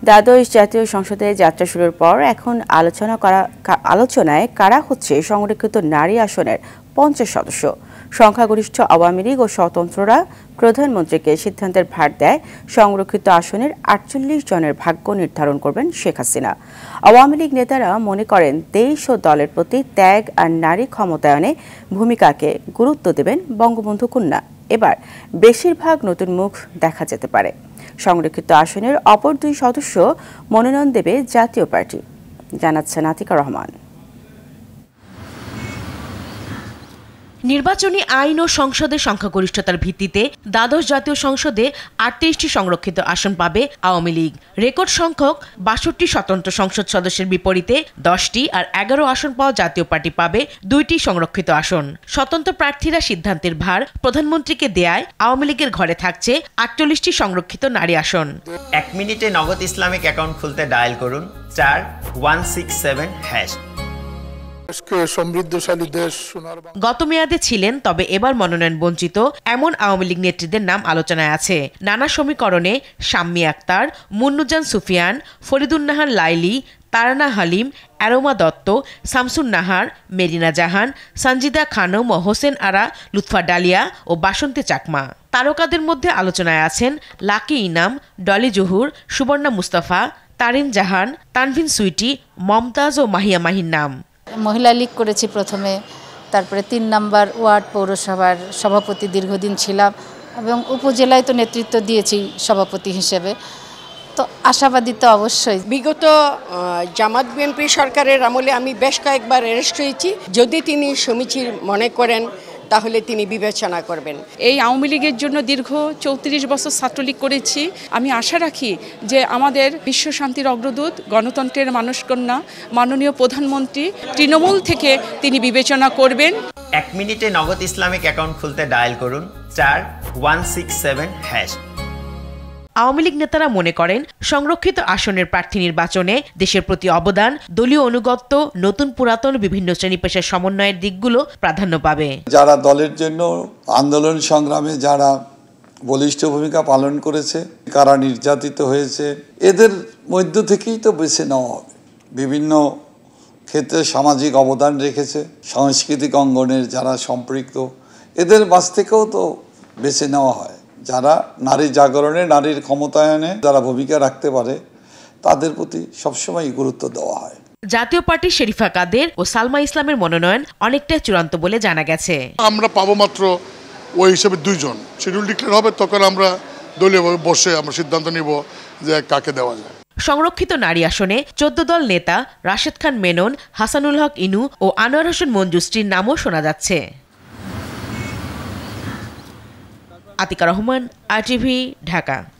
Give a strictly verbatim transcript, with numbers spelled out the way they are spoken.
দ্বাদশ জাতীয় সংসদে যাত্রা শুরুর পর এখন আলোচনা করা আলোচনায় কারা হচ্ছে সংরক্ষিত নারী আসনের পঞ্চাশ সদস্য। সংখ্যাগরিষ্ঠ আওয়ামী লীগ ও স্বতন্ত্ররা প্রধানমন্ত্রীকে সিদ্ধান্তের ভার দেয় সংরক্ষিত আসনের আটচল্লিশ জনের ভাগ্য নির্ধারণ করবেন শেখ হাসিনা। আওয়ামী লীগ নেতারা মনে করেন দেশ ও দলের প্রতি ত্যাগ আর নারী ক্ষমতায়নে ভূমিকাকে গুরুত্ব দেবেন বঙ্গবন্ধু কন্যা। এবার বেশিরভাগ নতুন মুখ দেখা যেতে পারে। সংরক্ষিত আসনের অপর দুই সদস্য মনোনয়ন দেবে জাতীয় পার্টি, জানাচ্ছেন আতিকা রহমান। নির্বাচনী আইন ও সংসদের সংখ্যাগরিষ্ঠতার ভিত্তিতে দ্বাদশ জাতীয় সংসদে আটত্রিশটি সংরক্ষিত আসন পাবে আওয়ামী লীগ। রেকর্ড সংখ্যক বাষট্টি স্বতন্ত্র সংসদ সদস্যের বিপরীতে দশটি আর এগারো আসন পাওয়া জাতীয় পার্টি পাবে দুইটি সংরক্ষিত আসন। স্বতন্ত্র প্রার্থীরা সিদ্ধান্তের ভার প্রধানমন্ত্রীকে দেয়ায় আওয়ামী লীগের ঘরে থাকছে আটচল্লিশটি সংরক্ষিত নারী আসন। এক মিনিটে নগদ ইসলামিক অ্যাকাউন্ট খুলতে ডায়াল করুন চার ওয়ান সিক্স সেভেন হ্যাশ। গত মেয়াদে ছিলেন, তবে এবার মনোনয়ন বঞ্চিত এমন আওয়ামী লীগ নেত্রীদের নাম আলোচনায় আছে। নানা সমীকরণে শাম্মী আক্তার, মুন্নুজান সুফিয়ান, ফরিদুন্নাহার লাইলি, তারানা হালিম, অ্যারোমা দত্ত, শামসুন নাহার, মেরিনা জাহান, সঞ্জিদা খানম ও হোসেন আরা, লুৎফা ডালিয়া ও বাসন্তী চাকমা। তারকাদের মধ্যে আলোচনায় আছেন লাকি ইনাম, ডলি জহুর, সুবর্ণা মুস্তাফা, তারিন জাহান, তানভিন সুইটি, মমতাজ ও মাহিয়া মাহির নাম। মহিলা লীগ করেছি প্রথমে, তারপরে তিন নাম্বার ওয়ার্ড পৌরসভার সভাপতি দীর্ঘদিন ছিলাম এবং উপজেলায় তো নেতৃত্ব দিয়েছি সভাপতি হিসেবে। তো আশাবাদী তো অবশ্যই। বিগত জামাত বিএনপি সরকারের আমলে আমি বেশ কয়েকবার অ্যারেস্ট হয়েছি। যদি তিনি সমীচীন মনে করেন তাহলে তিনি বিবেচনা করবেন। এই আওয়ামী লীগের জন্য দীর্ঘ চৌত্রিশ বছর ছাত্রলীগ করেছি। আমি আশা রাখি যে আমাদের বিশ্ব শান্তির অগ্রদূত, গণতন্ত্রের মানসকন্যা মাননীয় প্রধানমন্ত্রী তৃণমূল থেকে তিনি বিবেচনা করবেন। এক মিনিটে নগদ ইসলামিক অ্যাকাউন্ট খুলতে ডায়াল করুন চার one six seven hash. Awami League নেতারা মনে করেন সংরক্ষিত আসনের প্রার্থী নির্বাচনে দেশের প্রতি অবদান, দলীয় অনুগত্য, নতুন পুরাতন বিভিন্ন শ্রেণী পেশার সমন্বয়ের দিকগুলো প্রাধান্য পাবে। যারা দলের জন্য আন্দোলন সংগ্রামে যারা বলিষ্ঠ ভূমিকা পালন করেছে, কারা নির্যাতিত হয়েছে, এদের মধ্য থেকেই তো বেছে নেওয়া হবে। বিভিন্ন ক্ষেত্রে সামাজিক অবদান রেখেছে, সাংস্কৃতিক অঙ্গনের যারা সম্পৃক্ত, এদের বাস থেকেও তো বেছে নেওয়া হয়। যারা নারী জাগরণে, নারীর ক্ষমতায়নে যারা ভূমিকা রাখতে পারে, তাদের প্রতি সবসময় গুরুত্ব দেওয়া হয়। জাতীয় পার্টির শরীফা কাদের ও সালমা ইসলামের মনোনয়ন অনেকটাই চূড়ান্ত বলে জানা গেছে। আমরা পাবো মাত্র ওই হিসেবে দুইজন। শিডিউল ডিক্লেয়ার হবে, তখন আমরা দলীয়ভাবে বসে আমরা সিদ্ধান্ত নিব যে কাকে দেওয়া যায়। সংরক্ষিত নারী আসনে চোদ্দ দল নেতা রাশেদ খান মেনন, হাসানুল হক ইনু ও আনোয়ার হোসেন মঞ্জুশ্রীর নামও শোনা যাচ্ছে। Atika Rahman, R TV, Dhaka.